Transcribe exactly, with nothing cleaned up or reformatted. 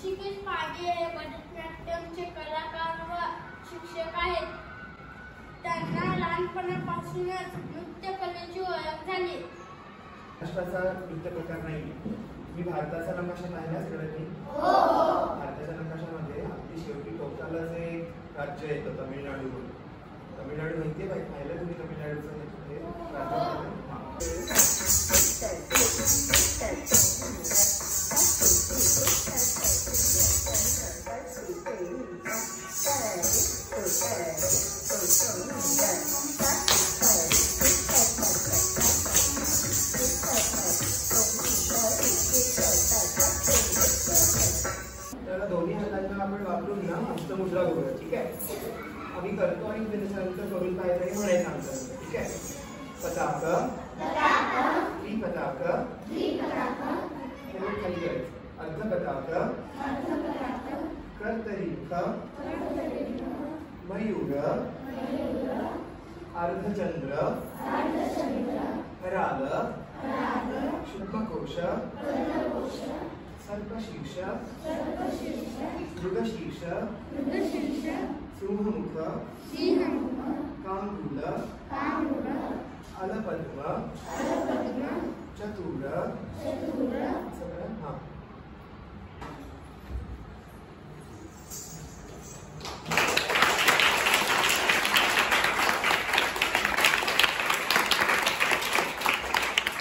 ऋषिकेश पागे हे भरतनाट्यमचे कलाकार व शिक्षक आहेत. त्यांना लहानपणापासूनच नृत्य कलेची ओळख झाली. महाराष्ट्राचा नृत्य प्रकार नाही. मी भारताचा नकाशा पाहिलाच कळत नाही. भारताच्या नकाशामध्ये अगदी शेवटी टोकाला जे राज्य येतं तमिळनाडू. तमिळनाडू माहितीये बाई, पाहिलं तुम्ही तमिळनाडूचं हे राज्य? त्याला दोन्ही हातांना आपण वापरून ना हस्तमुद्रा बघूया. ठीक आहे, आम्ही करतो आणि त्याच्यानंतर करून पाहिजे म्हणायचं आमचं. ठीक आहे, पताक त्रि पताक खाली करायचं. अर्ध पताक कर्तरीख मयूर अर्धचंद्र हराल शुभकोश सर्पशीर्ष मृगशीर्ष सिंहमुख कांगूल अलपद्म चतुर सगळं. हा